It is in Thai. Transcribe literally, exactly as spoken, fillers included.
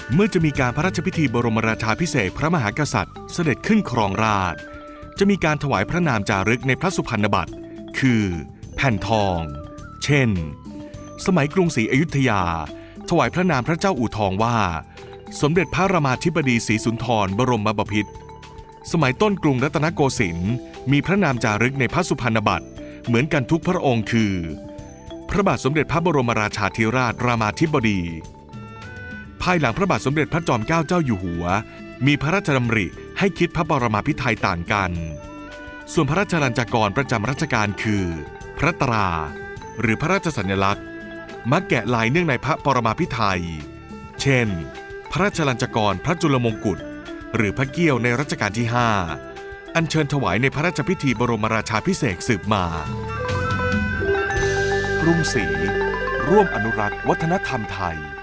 เมื่อจะมีการพระราชพิธีบรมราชาภิเษกพระมหากษัตริย์เสด็จขึ้นครองราชย์จะมีการถวายพระนามจารึกในพระสุพรรณบัตรคือแผ่นทองเช่นสมัยกรุงศรีอยุธยาถวายพระนามพระเจ้าอู่ทองว่าสมเด็จพระรามาธิบดีศรีสุนทรบรมบพิตรสมัยต้นกรุงรัตนโกสินทร์มีพระนามจารึกในพระสุพรรณบัตรเหมือนกันทุกพระองค์คือพระบาทสมเด็จพระบรมราชาธิราชรามาธิบดีภายหลังพระบาทสมเด็จพระจอมเกล้าเจ้าอยู่หัวมีพระราชดำริให้คิดพระปรมาภิไธยต่างกันส่วนพระราชลัญจกรประจำรัชกาลคือพระตราหรือพระราชสัญลักษณ์มักแกะลายเนื่องในพระปรมาภิไธยเช่นพระราชลัญจกรพระจุลมงกุฎหรือพระเกี้ยวในรัชกาลที่ห้าอัญเชิญถวายในพระราชพิธีบรมราชาภิเษกสืบมากรุงศรีร่วมอนุรักษ์วัฒนธรรมไทย